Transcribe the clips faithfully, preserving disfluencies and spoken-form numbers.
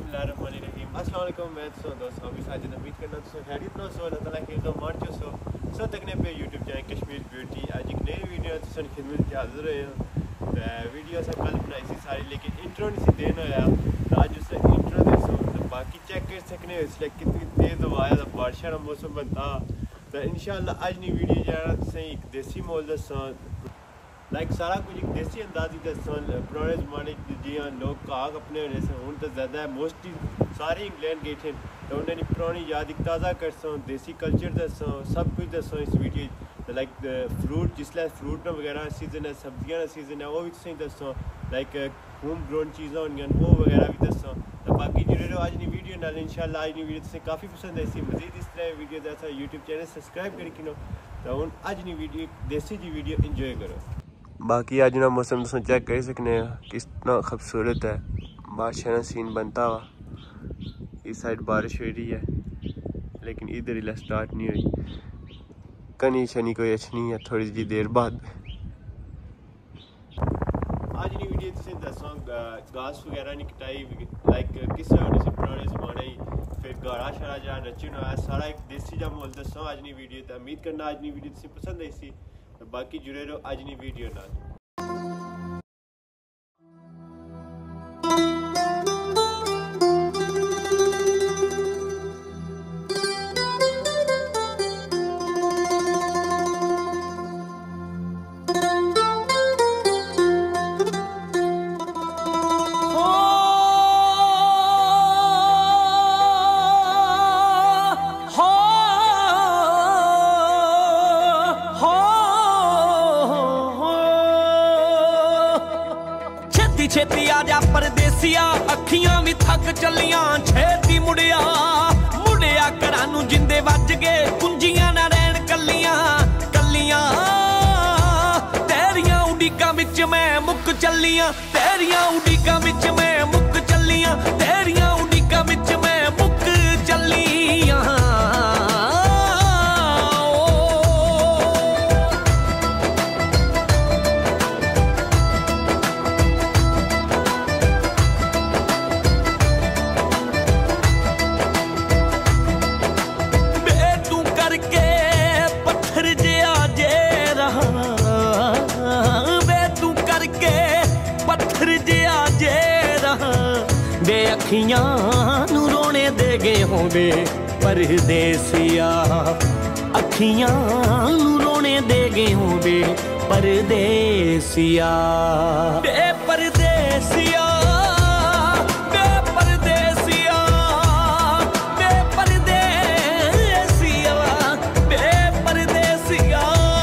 बिस्मिल्लाहिर्रहमानिर्रहीम अस्सलाम वालेकुम। मैं तो दोस्तों अभी साजिद उम्मीद करना तो खैरियत ना सो अल्लाह ताला के तो मान जो सो सो तकने पे यूट्यूब चैनल कश्मीर ब्यूटी आज एक नई वीडियो तो खिदमत के हाजिर रहे हैं। वीडियो से कल बनाई सी सारी लेकिन इंट्रो नहीं सी देना आया तो आज उससे इंट्रो दे सो तो बाकी चेक कर सकने इसलिए कितनी तेज़ हवा है बारिश का मौसम बनता तो इंशाल्लाह आज नहीं वीडियो जाना तो सही एक देसी मोल दसा लाइक सारा कुछ एक देसी अंदाज ही दसा पुराने जमाने जी हाँ लोग काग अपने होने से हूँ तो ज़्यादा है मोस्टली सारे इंग्लैंड गए थे तो उन्होंने पुरानी याद एक ताज़ा कर सो देसी कल्चर दसो सब कुछ दसो इस वीडियो लाइक फ्रूट जिसले फ्रूट वगैरह सीजन है सब्जियां सीजन है वो भी तुम दसो लाइक होम ग्रोन चीज़ा होंगे वो वगैरह भी दसो तो बाकी जुड़े रहो आज नहीं वीडियो नाल इंशाल्लाह आज नहीं वीडियो तुसें काफ़ी पसंद आई सी मजीद इस तरह वीडियो जैसा यूट्यूब चैनल सब्सक्राइब करके नो तो हूँ आज नहीं वीडियो देसी जी वीडियो इंजॉय करो। बाकी आज ना मौसम तुम चेक कर सकने कितना खूबसूरत है बारिश का सीन बनता हुआ इस साइड बारिश हो रही है लेकिन इधर ही स्टार्ट नहीं हुई कनी शनी कोई अच्छी है थोड़ी जी देर बाद। आज की वीडियो तुम दसा घास वगैरह नहीं कटाई लाइक किस तरह से पुराने जमाने फिर गाड़ा शाड़ा जहाँ नचन होया सारा एक देसी जहा मोल दसा आज की वीडियो तो उम्मीद करना आज की वीडियो तुम पसंद आई सी तो बाकी जुड़े रहो आज की वीडियो नाल। छेती आजा परदेसिया अखियां भी थक चलियां छेती मुड़िया मुड़िया घरां नूं जिंदे वज गए कुंजियां ना रहन कलियां कलियां तेरियां उड़ीकां विच मैं मुक चलियां तेरियां उड़ीकां विच मैं मुक चलियां तेरियां उड़ीकां विच मैं मुक चलियां। बे अखियां नू रोने दे गए हो बे परदेसिया अखियां नू रोने दे गए हो बे परदेसिया बे परदेसिया बे परदेसिया बे परदेसिया बे परदेसिया।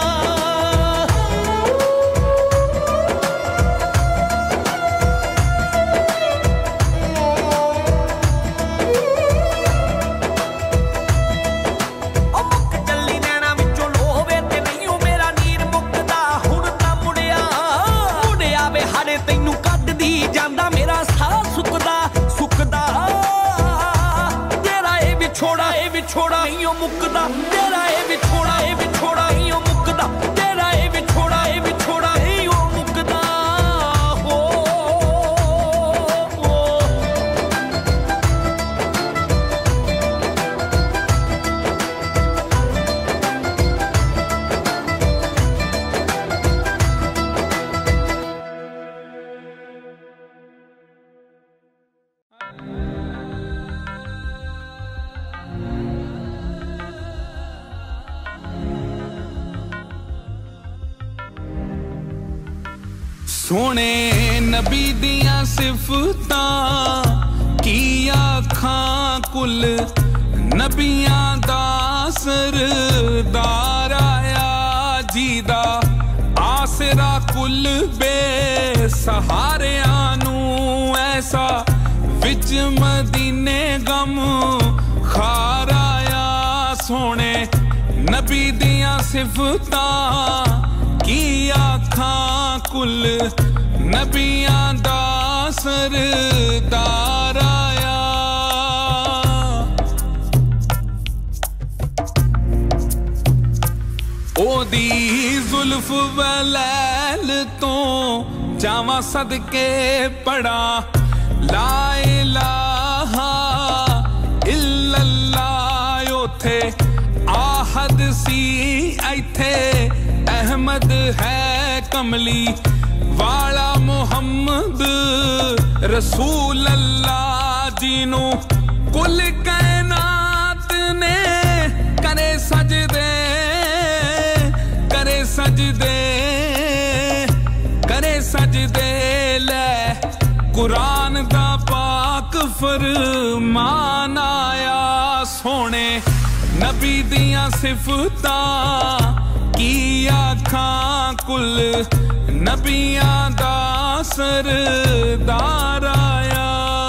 छोड़ा ए विछोड़ा ही मुकदा तेरा ए विछोड़ा ए विछोड़ा ही मुकदा तेरा ए विछोड़ा ए विछोड़ा ही मुकदा हो, हो। सोने नबी दियां सिफतां की आखां कुल नबियां दा सरदार आया जीदा आसरा कुल बेसहारियां नू ऐसा विच मदीने गम खार आया सोने नबी दियां सिफतां की आखां कुल नबियां दा सरदार आया ओदी जुल्फ वलैल तो जावा सदके पड़ा ला इलाहा इत्थे अहमद है कमली वाला मुहम्मद रसूल अल्लाह जीनू कुल कायनात ने करे सजदे करे सजदे करे सजदे ले कुरान दा पाक फरमान आया सोने नबी दियां सिफतां की आखां कुल नबियां दा सरदार आया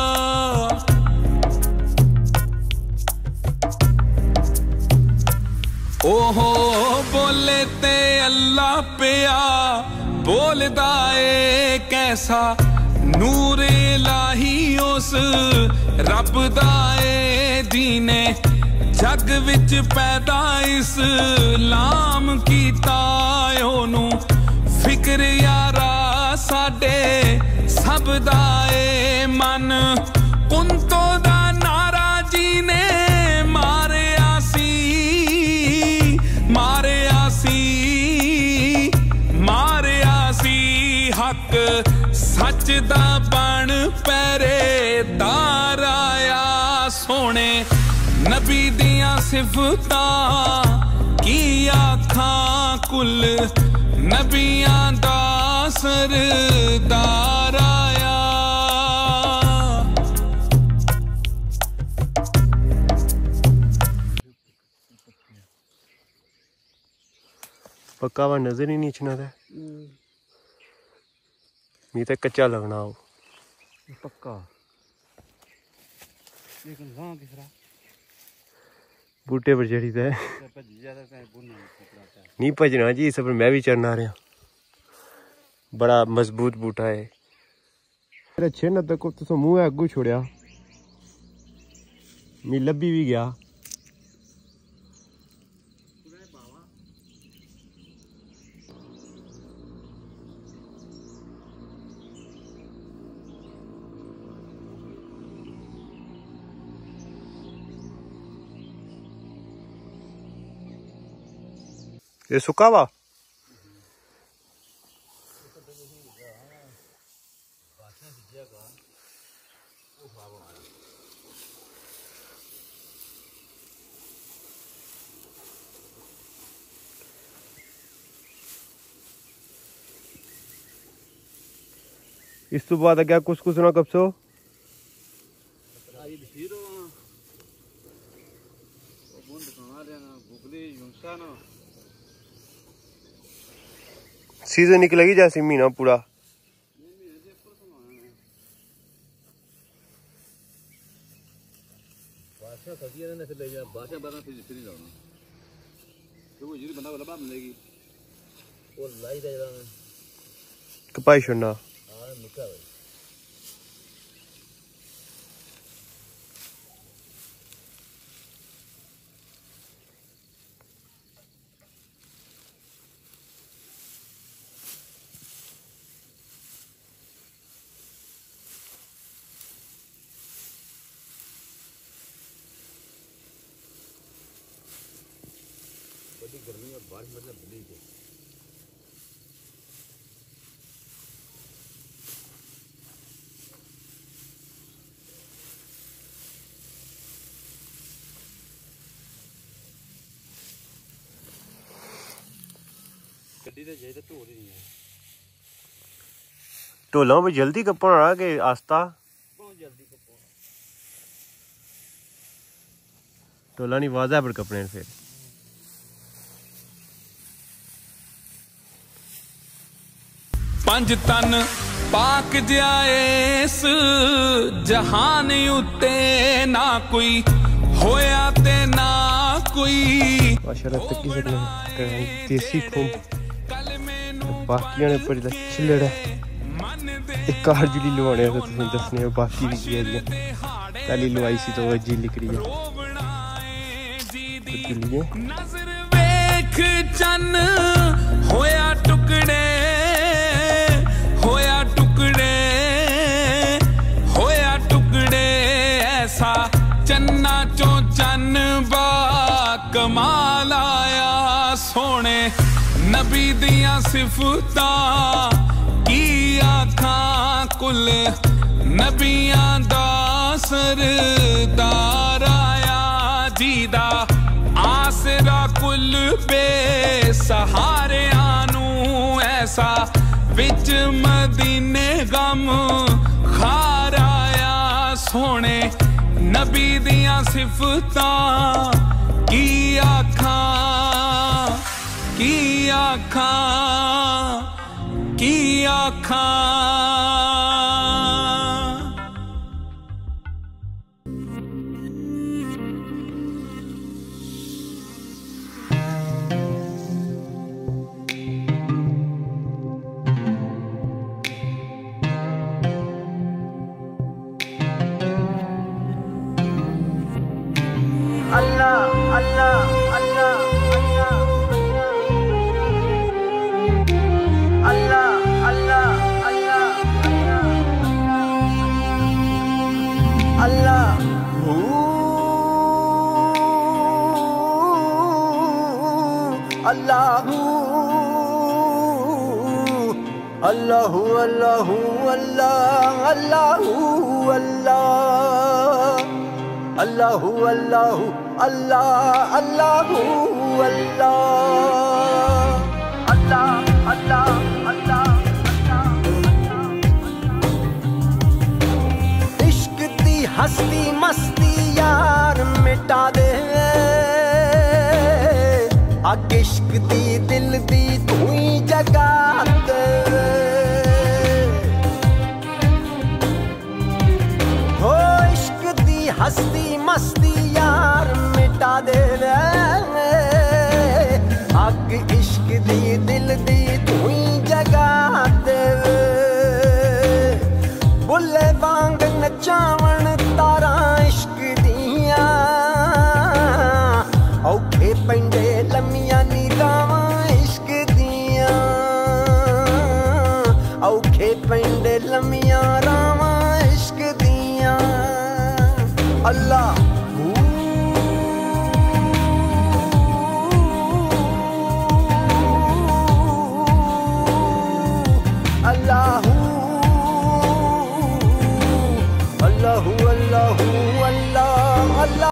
ओहो बोले ते अल्लाह पिया बोलदा ए कैसा नूर इलाही उस रब दा ए दीने जग विच पैदा इस्लाम कीता ओनू फिक्र यारा साडे सब दा ए मन कुंतो दा नारा जी ने मारिया सी मारिया सी मारिया सी हक सच दा बन पहरेदार आया सोने नबी दियां सिफतां की आखां कुल नबियां दा सरदार आया पक्का वा नजर ही नहीं इचना था मी तो कच्चा लगना हो पक्का लेकिन वहां किसरा बूटे पर चढ़ी था नहीं भजना जी इस पर मैं भी चढ़ना रहा बड़ा मजबूत बूटा है मेरे छिन्न तक तो मुंह अगू छोड़िया मी लब्भी भी गया ये सुखा वा इस तो बाद क्या कुछ कुछ ना कब सो सीजन निकलेगी जैसे महीना पूरा कपाई छोड़ना गर्मी और बारिश मतलब भली है गड्डी ते जाए तो ढोल ही नहीं है ढोलों में जल्दी कपड़ा रहा के आस्ता बहुत जल्दी कपड़ा ढोला नहीं वाजा पर कपड़े फिर पंज तन पाक जाएस जहान उत्ते ना कोई होया ते ना कोई देसी खून बाकी ने पर छिलड़ एक कार जुली लवाने तो तुम दसने बाकी भी किया दिया पहली लवाई सी तो जी निकली है नजर वेख चन होया टुकड़े होया टुकड़े होया टुकड़े ऐसा चन्ना चो चन बा कमाल आया सोने दियां सिफतां की आखां कुल नबियां दा सरदार आया जीदा आसरा कुल बेसहारियां नू ऐसा विच मदीने गम खार आया सोने नबी दियां सिफतां की आखां की आखां की आखां Allah, Allah, Allah, Allah, Allah, Allah, Allah, Allah, Allahu, Allahu, Allahu, Allah, Allahu, Allah. Allahu, Allahu, Allah, Allahu, Allah, Allah, Allah, Allah, Allah. इश्क दी हस्ती मस्ती यार मिटा दे अग इश्क दी दिल दी तू ही जगा दे हो इश्क दी हस्ती मस्ती यार मिटा दे अग इश्क दी दिल दी तू ही जगा दे बुले वांग नचावन तारा इश्क दिया औखे पेंडे लम्मियां नीलावां इश्क दिया औखे पेंडे लम्मियां रावां इश्क दिया Allah Allahu Allahu Allahu